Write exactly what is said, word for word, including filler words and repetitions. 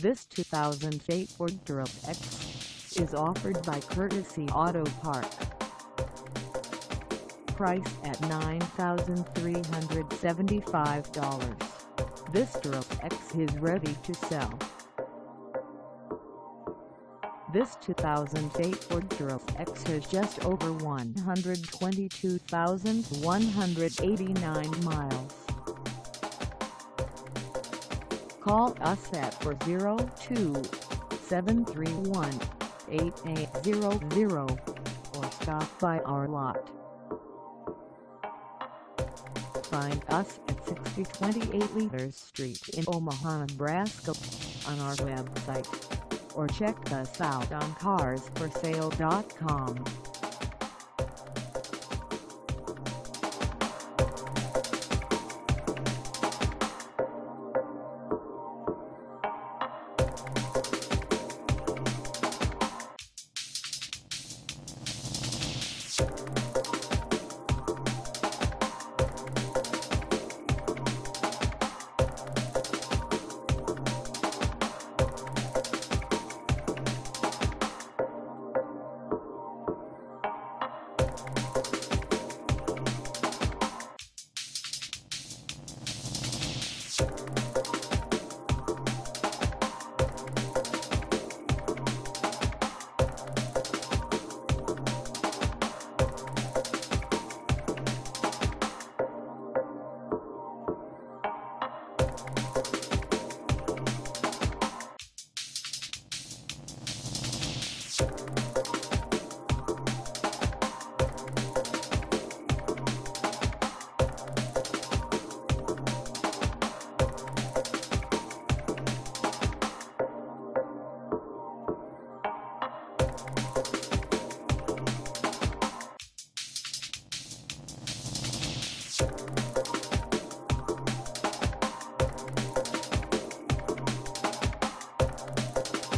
This two thousand eight Ford Taurus X is offered by Courtesy Auto Parts. Price at nine thousand three hundred seventy-five dollars. This Taurus X is ready to sell. This two thousand eight Ford Taurus X has just over one hundred twenty-two thousand one hundred eighty-nine miles. Call us at four oh two, seven three one, eight eight zero zero or stop by our lot. Find us at sixty twenty-eight Leaders Street in Omaha, Nebraska on our website, or check us out on cars for sale dot com. You